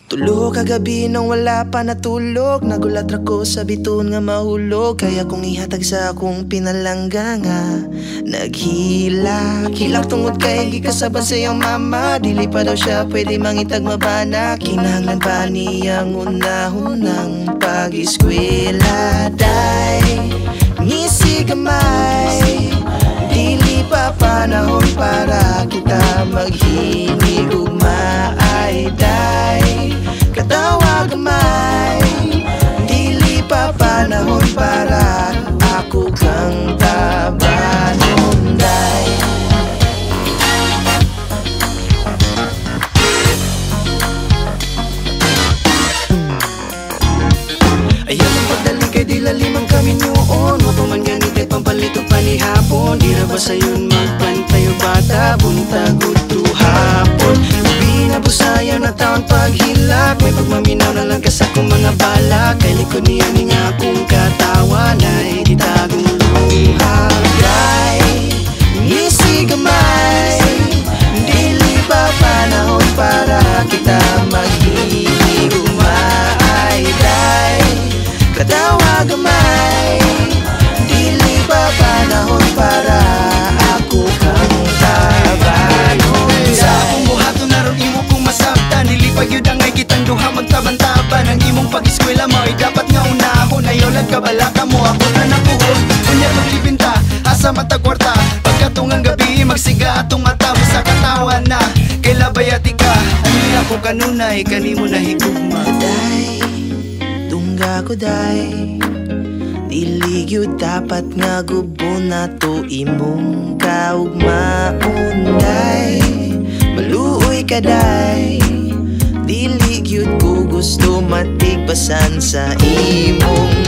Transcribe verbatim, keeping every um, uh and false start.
Tulo kagabi nang wala pa natulog, nagulat ra ko sa biton nga mahulog. Kaya kung ihatag sa akong pinalangga nga naghilak. Hilak tungod kay gikasaban sa iyong mama. Dili pa daw siya pwede mangitag mabana. Kinahanglan pa niyang unahunang pag-eskwela. Day, ngisi gamay, dili pa panahon para kita maghinig ug maay. Day, katawa gamay, dili pa panahon para ako kang tabanon. Day, ayaw mong pagdaling kay di lalimang kami noon. Wa pa man ganit kay pampalito panihapon. Di na ba sayon magpantayo bata, buntag uto hapon. Binabusayan na taon paghilak, may pagmaminaw na lang kas akong mga balak. Kay likod niya ni nga akong katawan ay gitagong luha. Day, ngisi gamay, dili pa panahon para kita maghilig umaay. Day, katawa gamay, dili pa panahon para ako kang tabanon. Sa akong buhaton naron imo kong masabtan, dili pa gyud angay kitang duha magtaban-taban. Ang imong pag-eskwela mo ay dapat nga unahon. Ayaw lang kabalaka mo ako na nakuhon. Unya maglibinta asa matagwarta, pagkatungang gabi magsiga atong mata mo sa katawan na kay labayati ka. Ani ako kanunay kanimo na higugma. Day, tungga ko day, dili gyud dapat nga gubo na to imong kaugmaon. Day, maluoy ka day, dili gyud ko gusto matigbasan sa imong